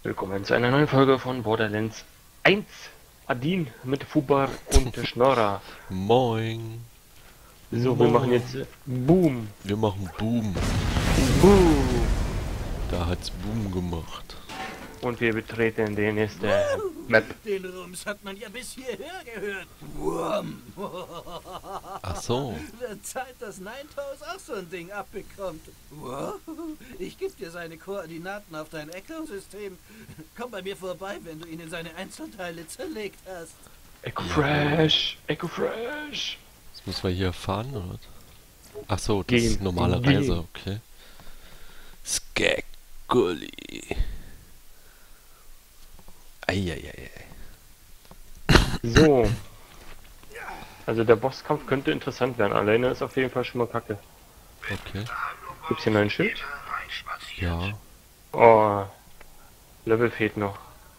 Willkommen zu einer neuen Folge von Borderlands 1. Adin mit Fubar und Schnorrer. Moin. So, wir machen jetzt Boom. Wir machen Boom. Boom. Da hat's Boom gemacht. Und wir betreten die nächste Map. Den Rums hat man ja bis hierher gehört. Wurm. Ach so. Wird Zeit, dass Ninetales auch so ein Ding abbekommt. Wow. Ich gebe dir seine Koordinaten auf dein Echo-System. Komm bei mir vorbei, wenn du ihn in seine Einzelteile zerlegt hast. Echo Fresh. Echo Fresh. Jetzt müssen wir hier fahren, oder? Ach so, das Gehen. ist normale Gehen. Reise, okay. Skagully. Eieiei. So. Also der Bosskampf könnte interessant werden. Alleine ist auf jeden Fall schon mal kacke. Okay. Gibt's hier noch ein Schild? Ja. Oh. Level fehlt noch.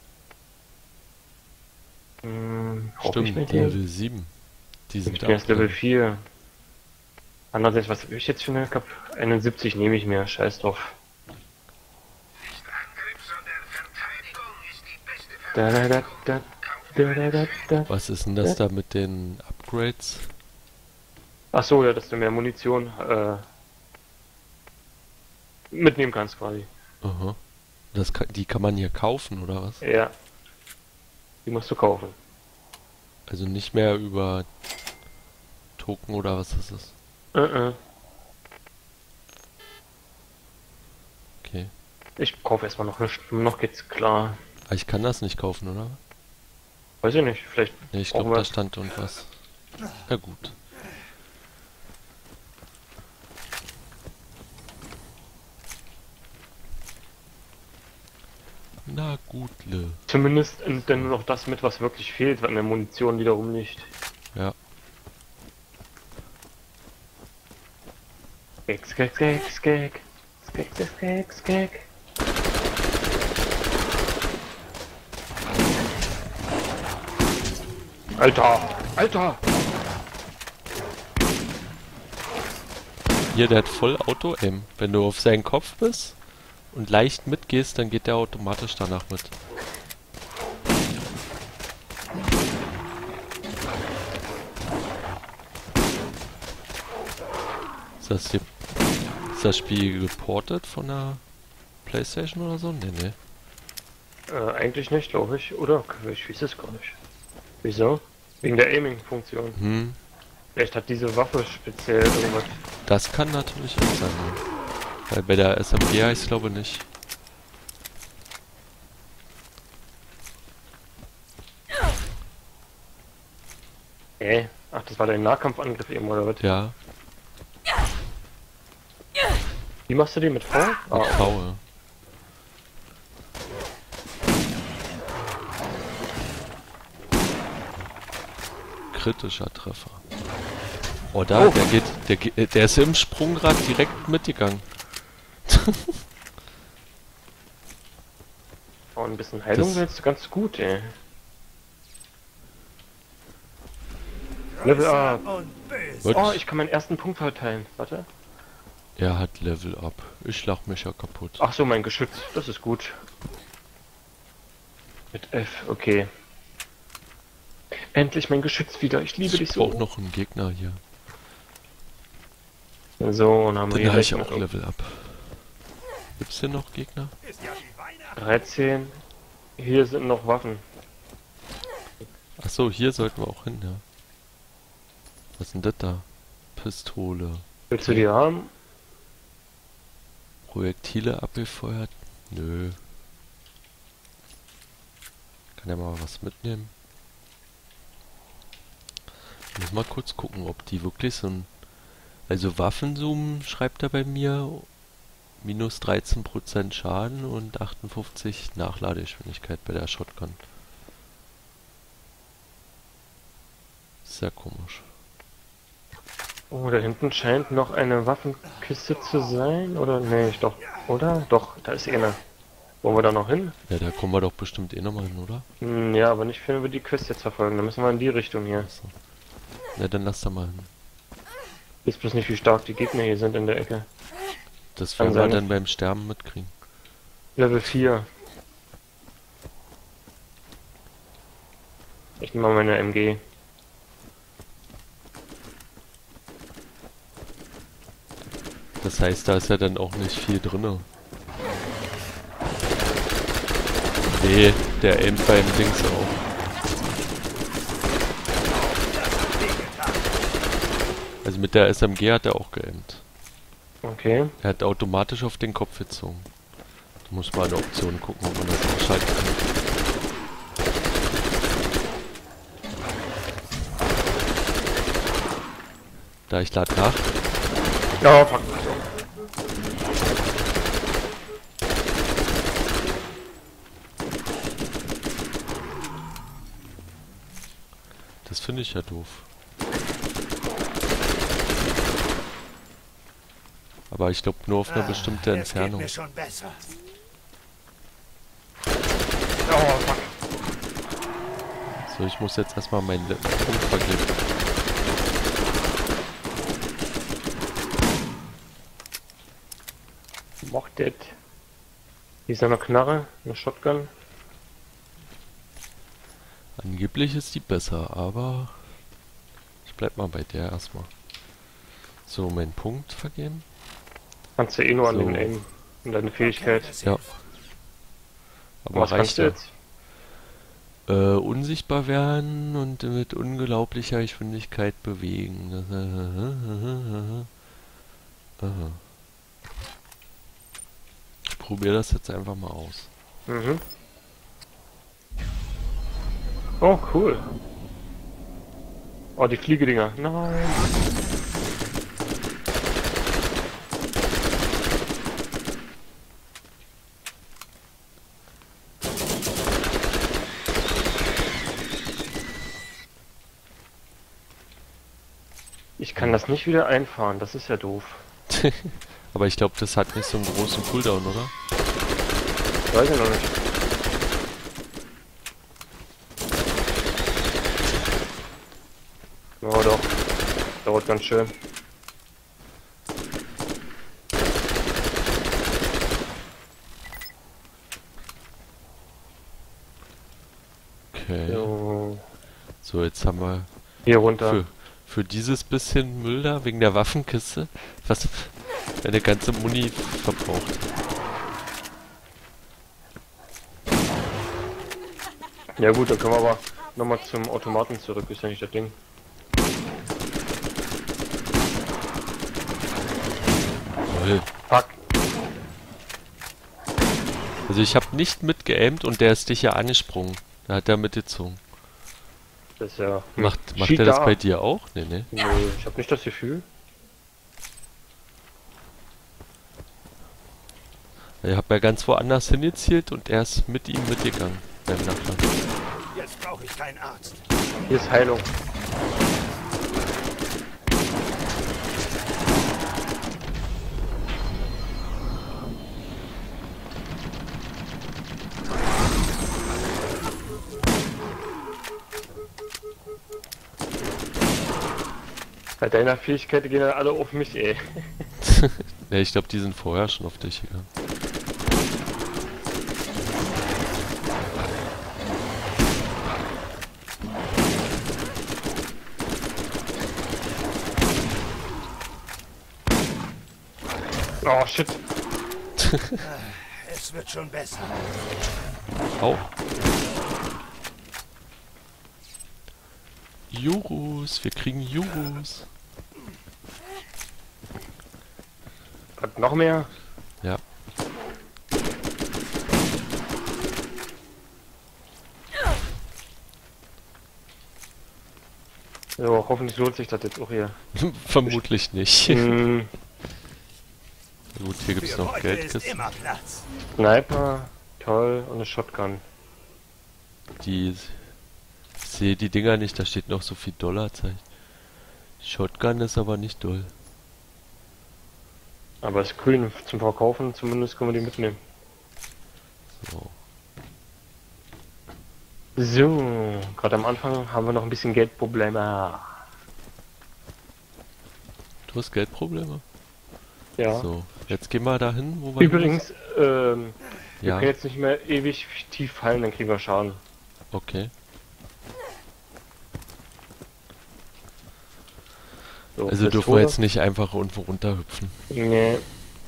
Brauch ich Stimmt, mit dem? Level 7. Die Ich sind bin erst Level drin. 4. Andererseits, was habe ich jetzt für eine Kap 71 nehme ich mir, scheiß drauf. Da, da, da, da, da, da, da, da. Was ist denn das da mit den Upgrades? Ach so, ja, dass du mehr Munition mitnehmen kannst quasi. Aha. Die kann man hier kaufen, oder was? Ja. Die musst du kaufen. Also nicht mehr über Token oder was das ist. Okay. Ich kaufe erstmal noch nicht. Noch geht's klar. Aber ich kann das nicht kaufen, oder? Weiß ich nicht, vielleicht. Ne, ich brauchen glaube, wir- da stand irgendwas. Na gut. Na gutle. Zumindest dann noch das mit, was wirklich fehlt, an der Munition, die da rumliegt. Ja. Skek, skek, skek, skek. Skek, skek, skek, skek. Alter! Alter! Hier, der hat voll Auto-Aim. Wenn du auf seinen Kopf bist und leicht mitgehst, dann geht der automatisch danach mit. Ist das Spiel geportet von der PlayStation oder so? Nee. Eigentlich nicht, glaube ich. Oder? Ich weiß es gar nicht. Wieso? Wegen der Aiming-Funktion. Vielleicht hat diese Waffe speziell irgendwas. Das kann natürlich auch sein. Ja. Weil bei der SMG heißt es glaube nicht. Ach, das war dein Nahkampfangriff eben, oder was? Ja, Wie machst du die mit V? mit V, ja. Kritischer Treffer. Oh, da, Oh. der ist im Sprungrad direkt mitgegangen. Oh, ein bisschen Heilung Das- wäre jetzt ganz gut, ey. Level up. Und böse. Gut. Oh, ich kann meinen ersten Punkt verteilen. Warte. Er hat Level up. Ich lach mich ja kaputt. Ach so, mein Geschütz. Das ist gut. Mit F, okay. Endlich mein Geschütz wieder. Ich liebe dich Ich so. brauch noch einen Gegner hier. So, und haben wir Dann habe ich hier auch Level up. Gibt's hier noch Gegner? 13. Hier sind noch Waffen. Ach so, hier sollten wir auch hin, ja. Was ist denn das da? Pistole. Willst du die haben? Projektile abgefeuert? Nö. Kann ja mal was mitnehmen. Ich muss mal kurz gucken, ob die wirklich so ein... Also Waffenzoom schreibt er bei mir minus 13% Schaden und 58 Nachladegeschwindigkeit bei der Shotgun. Sehr komisch. Oh, da hinten scheint noch eine Waffenkiste zu sein. Oder? Nee, doch. Oder? Doch, da ist eine. Wollen wir da noch hin? Ja, da kommen wir doch bestimmt eh nochmal hin, oder? Ja, aber nicht, wenn wir die Quest jetzt verfolgen. Da müssen wir in die Richtung hier. Achso. Na, dann lass da mal hin. Ich weiß bloß nicht, wie stark die Gegner hier sind in der Ecke. Das Kann werden wir sein. dann beim Sterben mitkriegen. Level 4. Ich nehme mal meine MG. Das heißt, da ist ja dann auch nicht viel drinne. Nee, der aimt beim Dings auch. Also mit der SMG hat er auch geaimt. Okay. Er hat automatisch auf den Kopf gezogen. Da muss mal eine Option gucken, ob man das ausschalten kann. Da ich lade nach. Ja, fuck. Das finde ich ja doof. Aber ich glaube nur auf eine bestimmte Entfernung. Mir schon besser. Oh, fuck. So, ich muss jetzt erstmal meinen Punkt vergeben. Mocht das. Hier ist noch eine Knarre, eine Shotgun. Angeblich ist die besser, aber ich bleib mal bei der erstmal. So, meinen Punkt vergeben. Kannst du eh nur an So. den Aim und deine Fähigkeit. Ja. Aber Was reicht kannst du ja. jetzt? Unsichtbar werden und mit unglaublicher Geschwindigkeit bewegen. Ich probiere das jetzt einfach mal aus. Mhm. Oh, cool. Oh, die Fliegedinger. Nein. Ich kann das nicht wieder einfahren, das ist ja doof. Aber ich glaube, das hat nicht so einen großen Cooldown, oder? Weiß ich noch nicht. Oh doch. Dauert ganz schön. Okay. So. So, jetzt haben wir Hier runter. für dieses bisschen Müll da, wegen der Waffenkiste, was eine ganze Muni verbraucht. Ja gut, dann können wir aber nochmal zum Automaten zurück, ist ja nicht das Ding. Toll. Fuck. Also ich habe nicht mitgeaimt und der ist dich ja angesprungen. Da hat er mitgezogen. Das ist ja... Macht Cheat er das da. bei dir auch? Nee, nee. Nee, ich habe nicht das Gefühl. Ich habe ja ganz woanders hingezielt und er ist mit ihm mitgegangen beim Nachladen. Jetzt brauche ich keinen Arzt. Hier ist Heilung. Bei deiner Fähigkeit gehen dann alle auf mich, ey. Ja, ich glaube, die sind vorher schon auf dich gegangen. Oh shit. Es wird schon besser. Au. Jurus, wir kriegen Jurus. Hat noch mehr? Ja. So, hoffentlich lohnt sich das jetzt auch hier. Vermutlich nicht. Hm, Gut, hier gibt's Für noch Beute ist Geldkisten. immer Platz. Sniper, toll, und eine Shotgun. Ich sehe die Dinger nicht, da steht noch so viel Dollarzeichen. Shotgun ist aber nicht doll. Aber ist grün zum Verkaufen, zumindest können wir die mitnehmen. So. So, gerade am Anfang haben wir noch ein bisschen Geldprobleme. Du hast Geldprobleme? Ja. So, jetzt gehen wir dahin, wo wir... Übrigens, wir Ja, können jetzt nicht mehr ewig tief fallen, dann kriegen wir Schaden. okay. So, Also dürfen wir jetzt nicht einfach irgendwo runterhüpfen. Nee.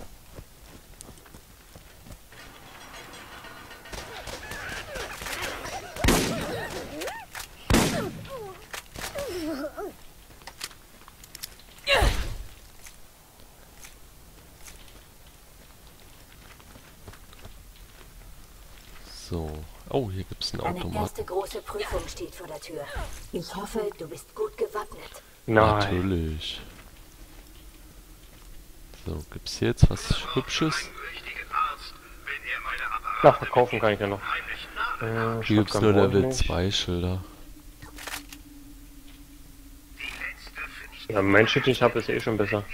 So. Oh, hier gibt's einen Eine Automat. erste große Prüfung steht vor der Tür. Ich hoffe, du bist gut gewappnet. Nein. Natürlich. So, gibt's hier jetzt was Hübsches? Ach, verkaufen kann ich ja noch. Hier gibt's nur Level 2 Schilder. Ja, mein Shit, ich habe ist eh schon besser.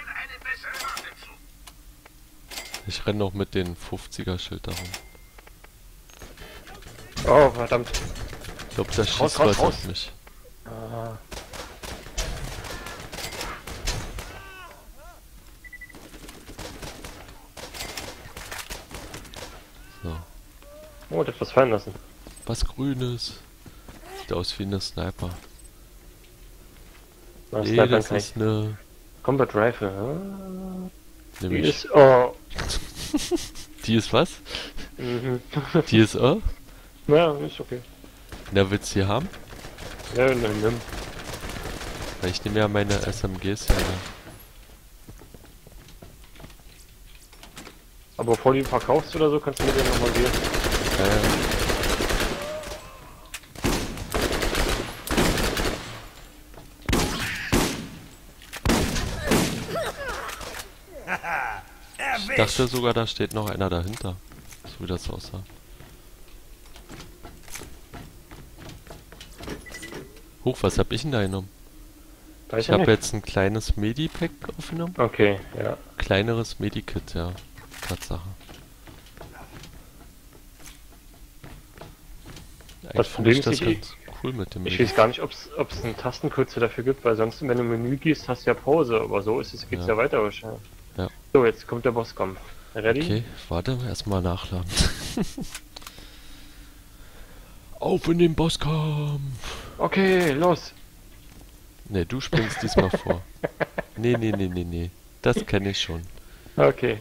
Ich renne noch mit den 50er Schild darum. Oh, verdammt. Ich glaube, da schießt Raus, was raus. auf mich. Ah. So. Oh, der hat was fallen lassen. Was Grünes. Sieht aus wie eine Sniper. Na, Nee, Snipern das kann ist ich. eine... Combat Rifle. Ah. Die Nämlich... ist. Oh. Die ist was? Mhm. Die ist Ja, ist okay. Na, willst du die haben? Ja, nimm. Weil ich nehme ja meine SMGs ja. Aber bevor du die verkaufst oder so, kannst du mir den nochmal geben. Ich dachte sogar, da steht noch einer dahinter. So wie das aussah. Huch, was hab ich denn da genommen? Weiß Ich ja habe nicht. jetzt ein kleines Medipack aufgenommen. Okay, ja. Kleineres Medikit, ja. Tatsache. Eigentlich finde ich Problem das ist, ganz cool mit dem Ich Medikit. weiß gar nicht, ob es einen Tastenkürzel dafür gibt, weil sonst, wenn du im Menü gehst, hast du ja Pause, aber so ist es, geht's ja weiter wahrscheinlich. Ja. So, jetzt kommt der Bosskampf. Ready? Okay, warte, erstmal nachladen. Auf in den Bosskampf! Okay, los! Ne, du springst diesmal vor. Nee. Das kenne ich schon. Okay.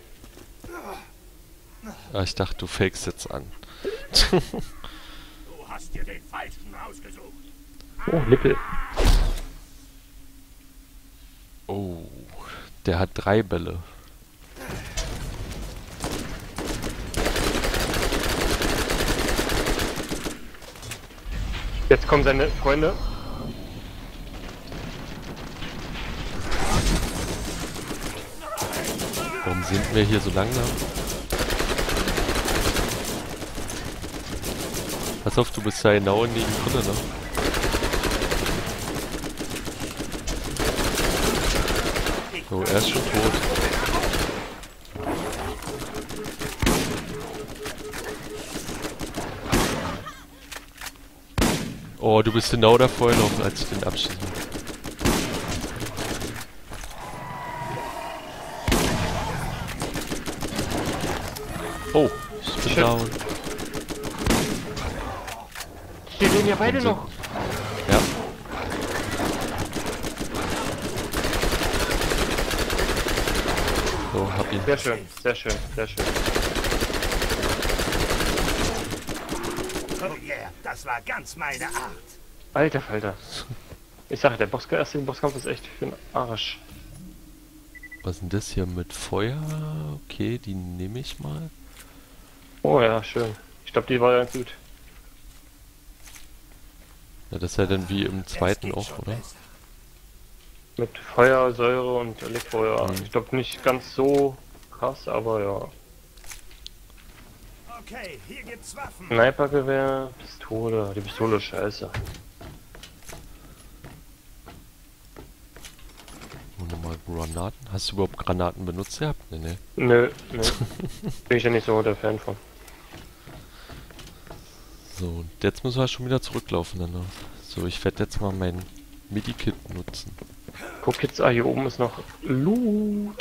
Ah, ich dachte, du fakest jetzt an. Du hast dir den falschen ausgesucht. Oh, Nippel. Oh, der hat 3 Bälle. Jetzt kommen seine Freunde. Warum sind wir hier so langsam? Pass auf, du bist ja genau in die Kunde, ne? So, er ist schon tot. Oh, du bist genau davor noch, als ich den abschießen. Oh, ich bin Shit. down. Die leben ja beide Warum noch. Ja. So, hab ihn. Sehr schön, sehr schön, sehr schön. Oh yeah, das war ganz meine Art. Alter Falter. Ich sage, der erste Bosskampf ist echt für den Arsch. Was ist denn das hier mit Feuer? Okay, die nehme ich mal. Oh ja, schön. Ich glaube, die war ganz gut. Ja, das ist ja dann wie im zweiten auch, oder? Mit Feuer, Säure und Elektro, ja. Mhm. Ich glaube nicht ganz so krass, aber ja. Okay, hier gibt's Waffen. Snipergewehr, Pistole. Die Pistole ist scheiße. Und nochmal Granaten. Hast du überhaupt Granaten benutzt gehabt? Nee. Nö. Bin ich ja nicht so der Fan von. So, und jetzt müssen wir schon wieder zurücklaufen dann noch. So, ich werde jetzt mal mein Medikit nutzen. Guck jetzt, hier oben ist noch Loot.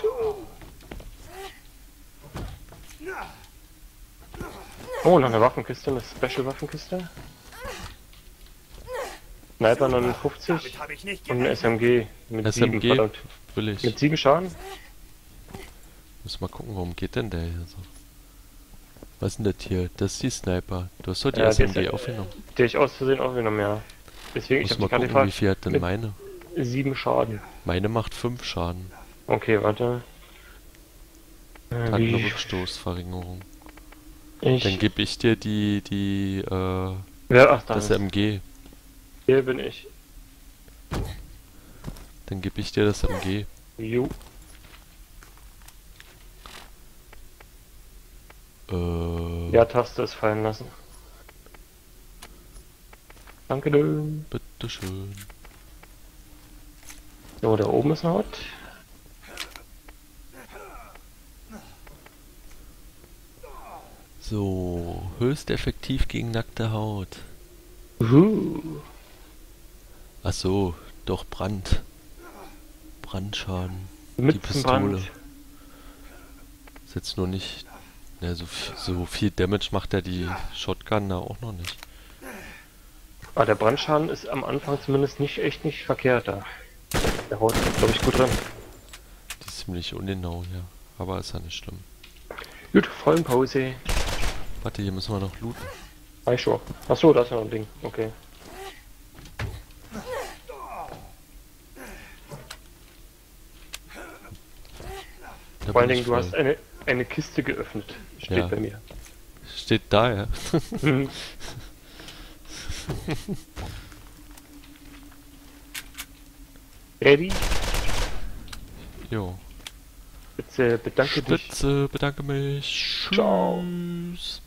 Oh, noch eine Waffenkiste, eine Special-Waffenkiste. Sniper Super. 59 Damit habe ich nicht und ein gerechnet. SMG mit 7, SMG verdammt. will ich. Mit 7 Schaden? Muss mal gucken, warum geht denn der hier so? Was ist denn das hier? Das ist die Sniper. Du hast doch die Ja, die SMG ist- aufgenommen. Die hab ich aus Versehen aufgenommen, ja. Deswegen, ich Muss hab mal dich gerade gucken, wie gefragt. viel hat denn mit- meine? 7 Schaden. Meine macht 5 Schaden. Okay, warte. Hat eine Wie Rückstoßverringerung. ich... Dann gebe ich dir Ja, ach, da das ist. MG. Hier bin ich. Dann gebe ich dir das MG. Jo. Ja, Taste ist fallen lassen. Danke. Bitteschön. So, da oben ist noch was. So, höchst effektiv gegen nackte Haut. Ach so, doch Brand. Brandschaden. Die Mit Pistole. Ist jetzt nur nicht... Ja, so viel Damage macht ja die Shotgun da auch noch nicht. Ah, der Brandschaden ist am Anfang zumindest echt nicht verkehrt da. Der haut, glaube ich, gut dran. Die ist ziemlich ungenau, ja. Aber ist ja nicht schlimm. Gut, Vollenpause. Warte, hier müssen wir noch looten. Hi, schon. Achso, da ist ja noch ein Ding. Okay. Da Vor allen bin ich Dingen, du voll. hast eine Kiste geöffnet. Steht Ja. bei mir. Steht da, ja. Mhm. Ready? Jo. Bitte bedanke dich. Spitze, bedanke mich. Ciao. Tschüss.